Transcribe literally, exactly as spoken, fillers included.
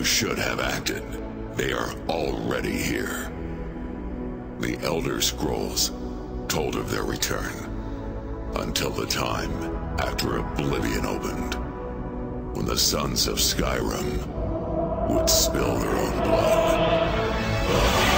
should have acted. They are already here. The Elder Scrolls told of their return until the time after Oblivion opened, when the sons of Skyrim would spill their own blood. Ugh.